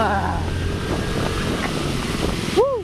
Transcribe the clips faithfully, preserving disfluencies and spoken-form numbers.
Ah. Woo.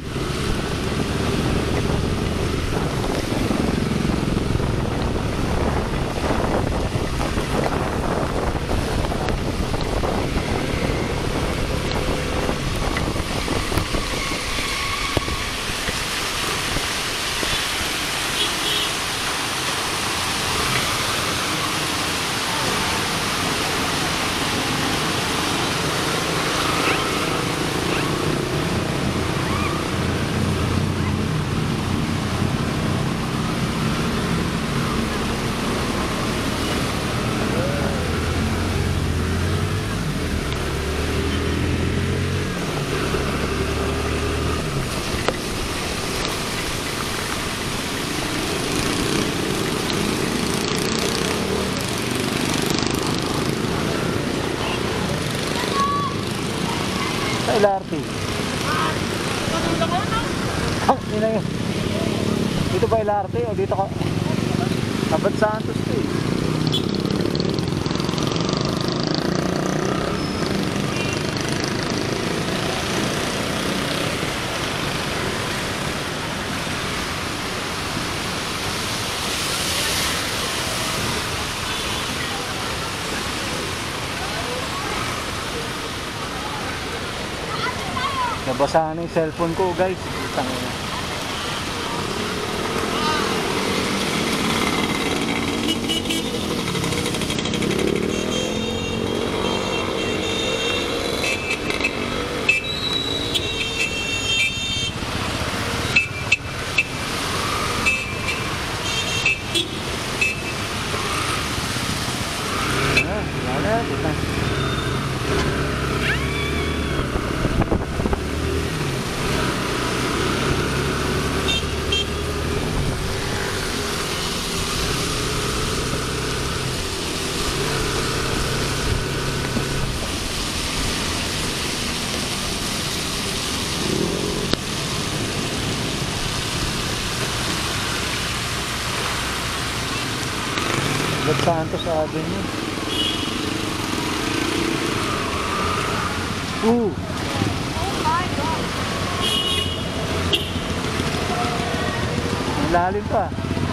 Sa L R T. Ang ina yun. Dito ba L R T o dito ka? Abad Santos to eh. Nabasa na yung cellphone ko guys. Tangina. Ah, wala na, wala. Los Santos Avenue. Uh. Ang lalim pa.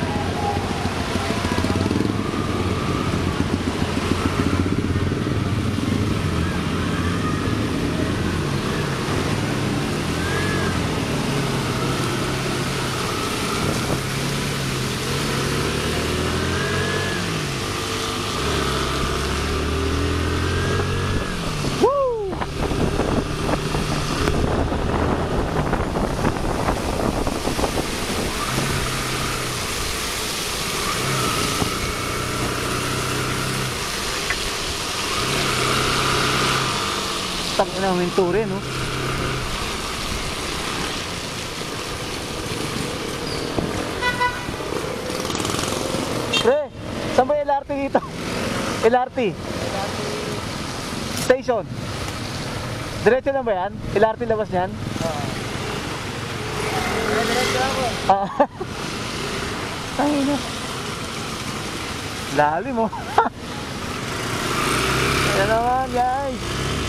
Tangin na Venture, no? Pre, saan ba yung L R T dito? L R T Station. Diretso na ba yan? L R T labas niyan? Oo. Diretso ako. Ah. Tangin na. Lalim mo. Ayan naman guys.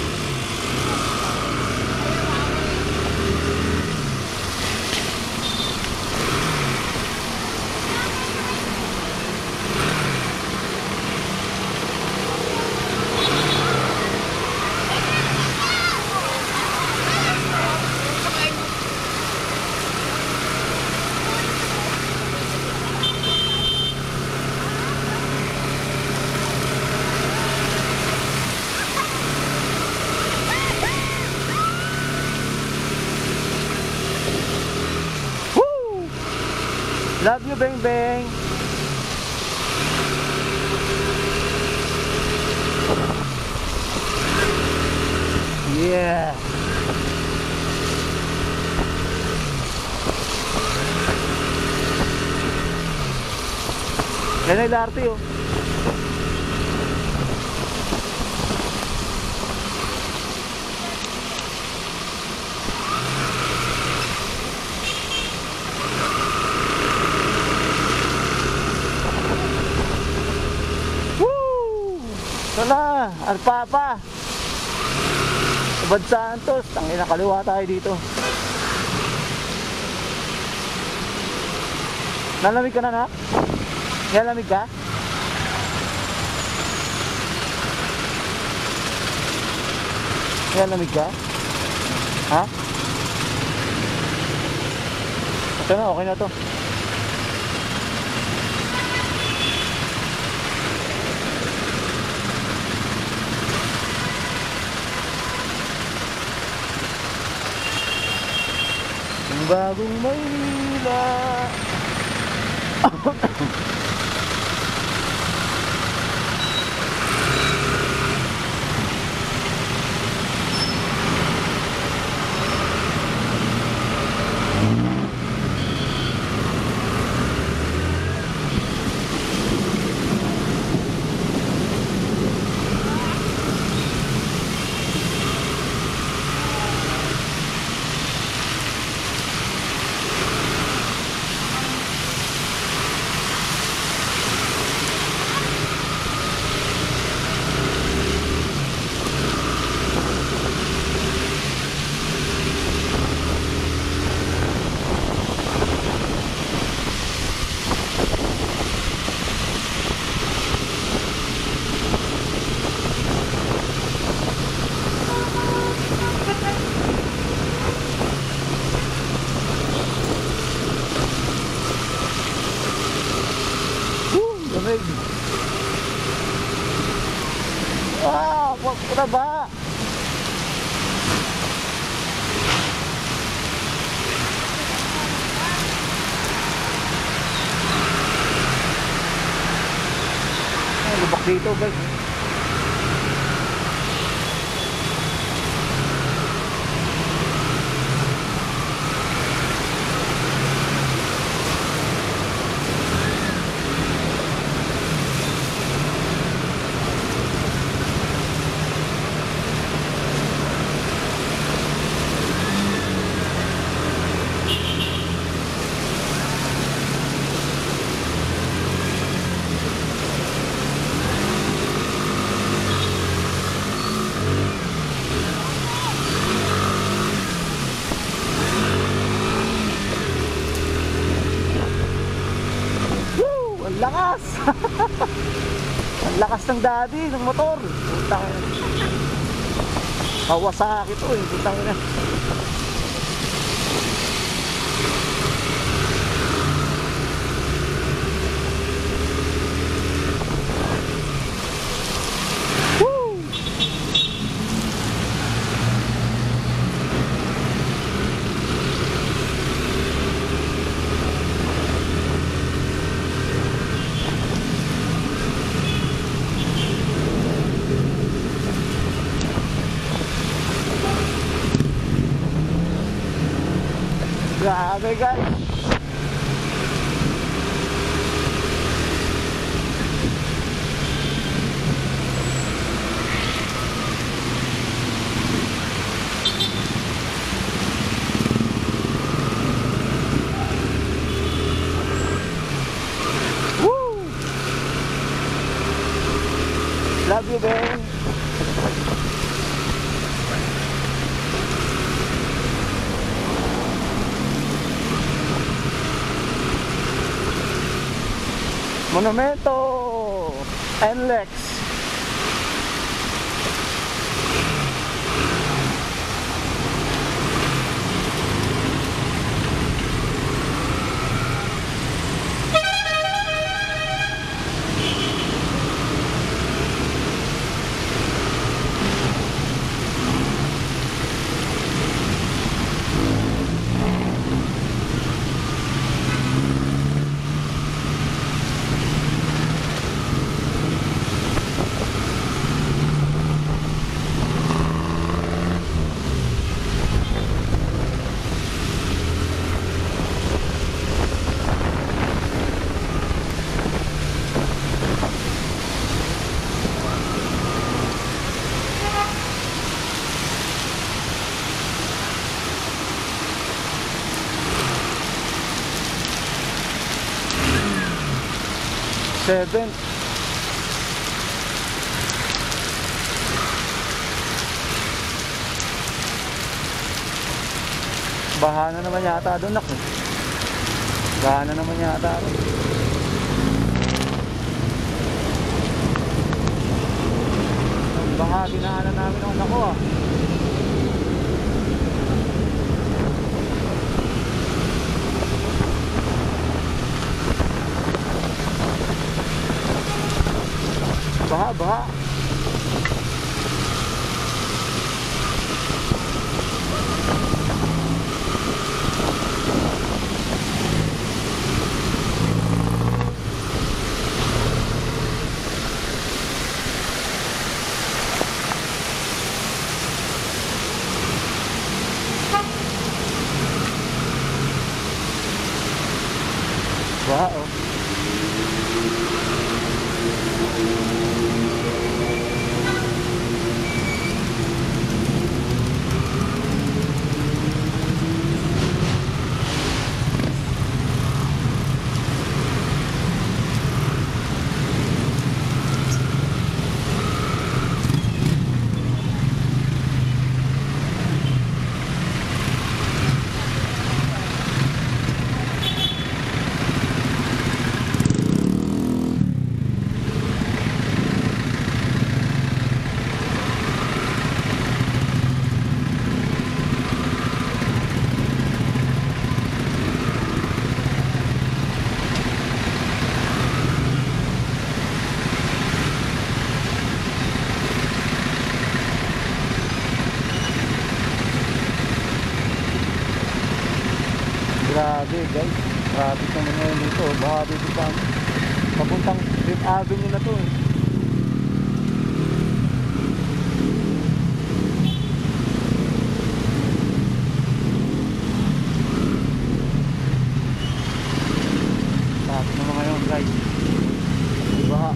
Love you, Beng Beng. Yeah. Yan ay L R T oh. Ito na, Alpapa. Bad Santos, tangina, kaliwa tayo dito. Nalamig ka na na? Nalamig ka? Nalamig ka? Ha? Ito na, okay na to. Ang bagong Maynila. Ah, wag ko na ba? Ay, lubak dito guys. Lakas! Ang lakas ng daddy, ng motor. Putang ina. Kawasaki to eh, putang ina. Woo! Grabe guys. Woo! Love you, Ben. Monumento N L E X. Seven. Baha na naman yata doon, nak. Eh. Baha na naman yata. Baha, dinaanan namin ang nako ah. Baha, baha. Baha oh. Grabe guys, traffic naman ngayon dito. Baha dito pa. Papuntang Fifth Avenue na to eh. Traffic naman ngayon guys. Baha.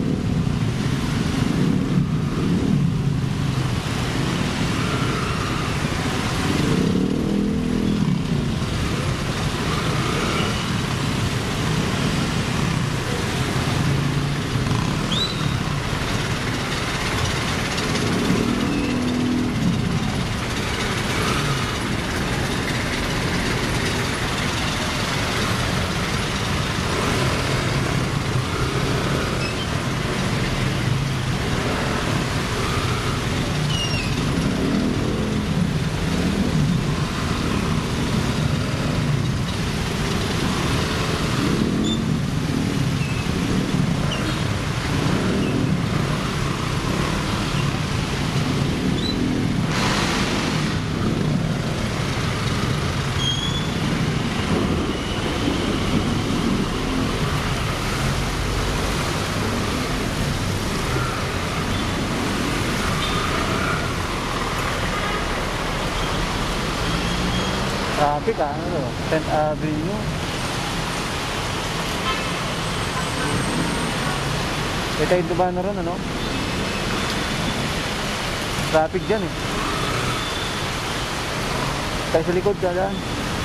Traffic ah, ano, tenth Avenue. Ito yung duba na ron, ano? Traffic dyan eh. Tayo sa likod ka dyan.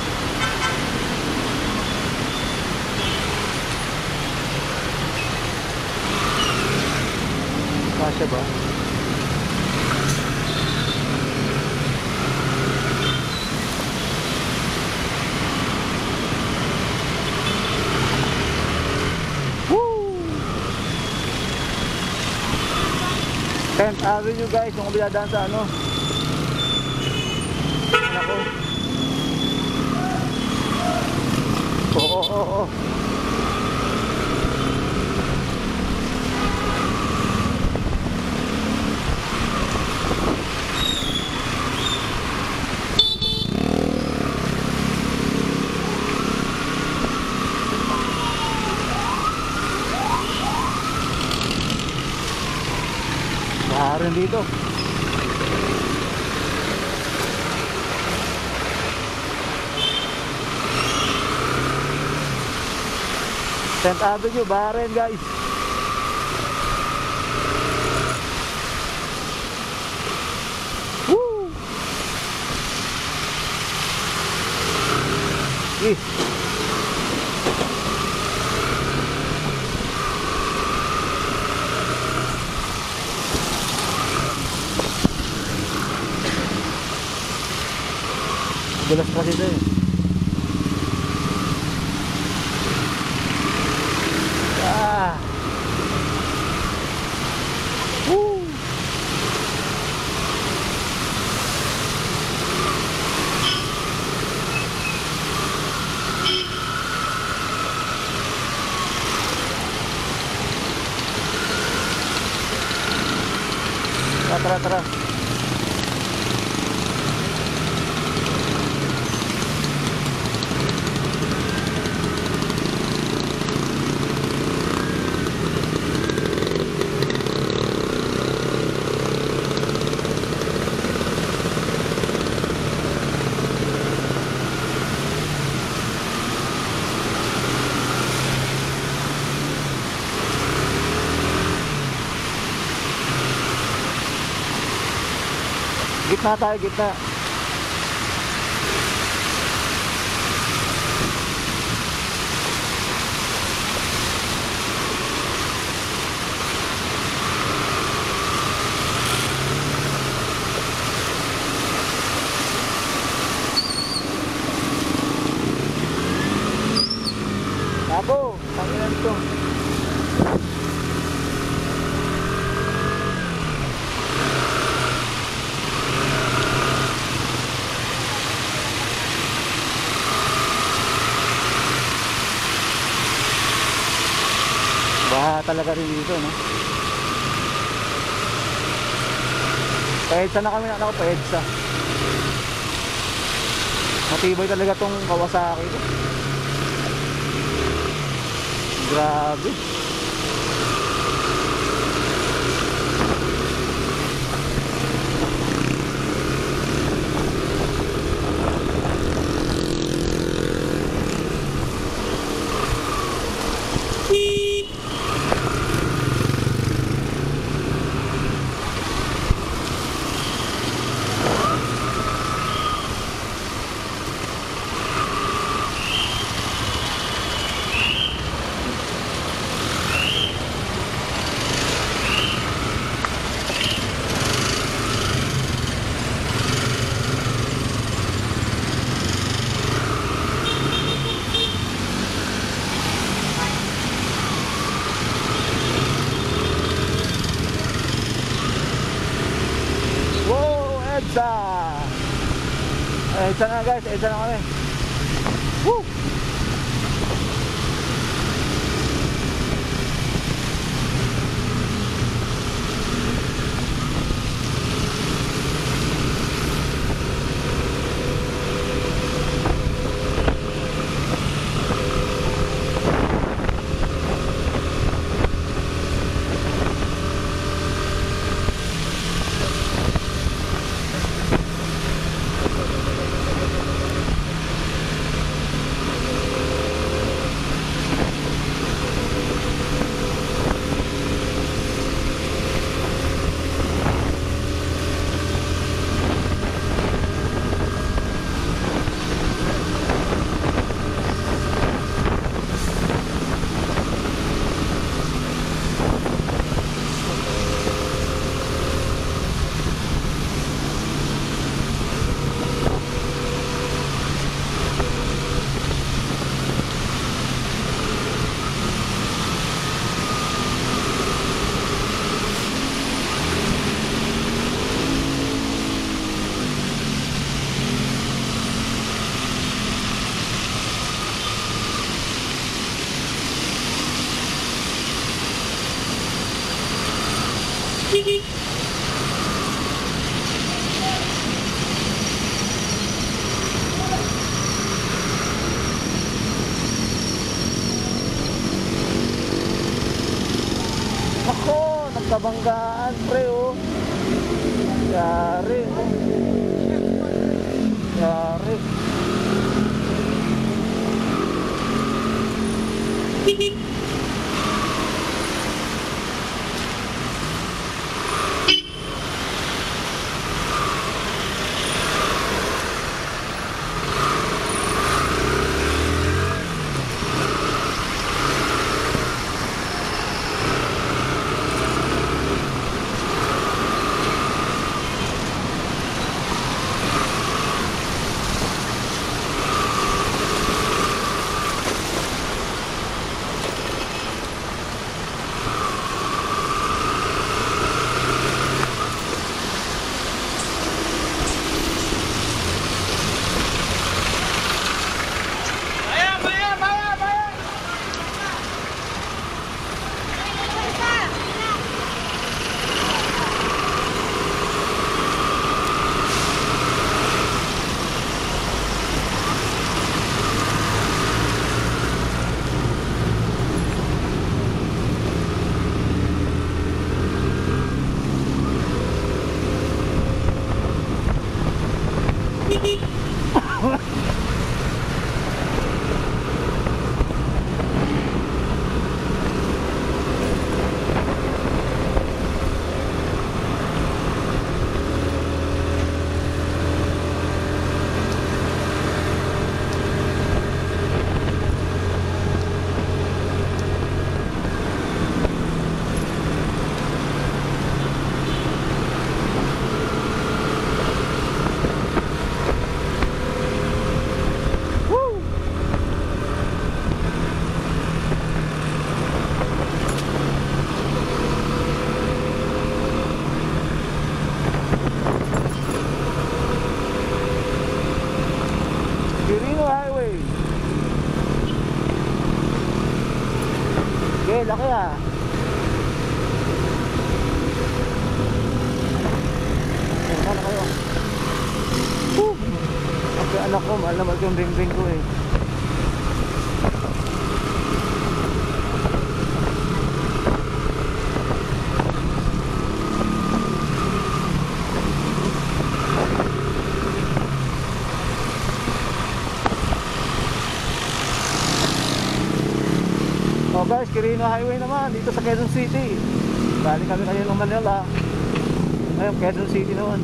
Kasya ba? tenth Avenue guys, yung kabiladaan sa ano. Nako. Oo, oo, oo. Baharan dito. tenth Avenue, baharan guys. Woo! Eh. Dulas kasi ito eh. Ah. Woo. Tara, tara, tara. Gitna tayo, gitna. Ako, tanginan ito. Baha talaga rin dito, no? Paedsa na kami, anak ko, paedsa. Matibay talaga tong Kawasaki ko. Grabe. Edsa. Edsa na guys, Edsa na kami. Woo! Ako, nagkabanggaan pre oh. Yari. Yari. Quirino Highway. Okay, laki ah. Ayan, sana kayo. Woo! Kasi anak ko, mahal naman yung ring-ring ko eh. Oh guys, Quirino Highway naman dito sa Quezon City. Balik kami kayo ng Manila. Ayun, Quezon City naman.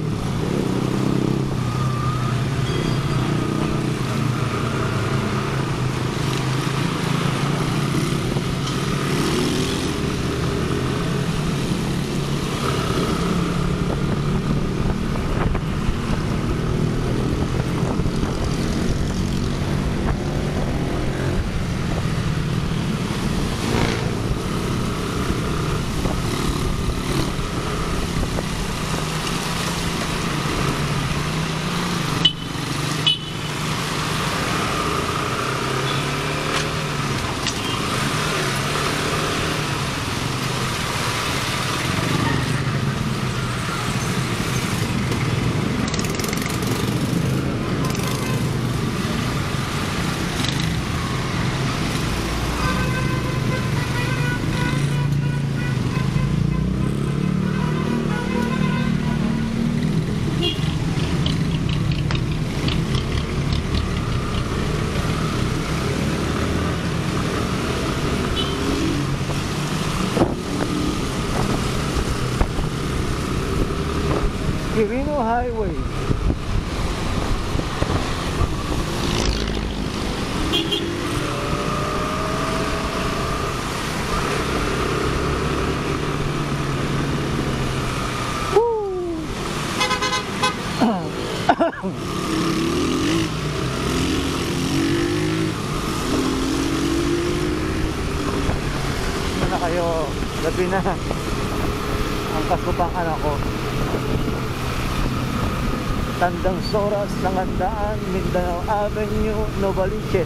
Quirino Highway. Ano na kayo? Gabi na. Ang kasupang anak ko. Tandang Soras, Langandaan, Mindanao Avenue, Novaliches.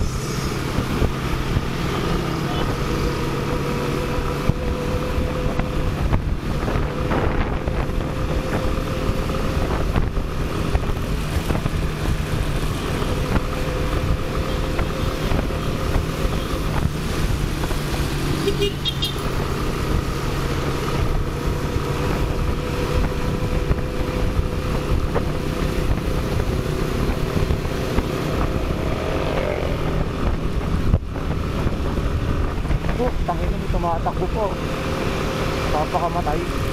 Oh, tangin na, tumatakbo po. Papakamatay.